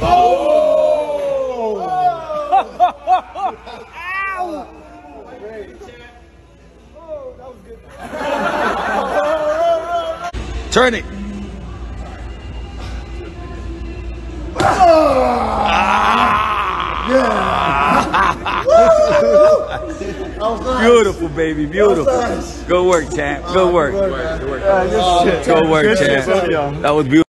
Oh! Ow! Oh, that was good. Turn it. Beautiful, baby, beautiful. Good work, champ. Good work. Good work, champ. That was beautiful.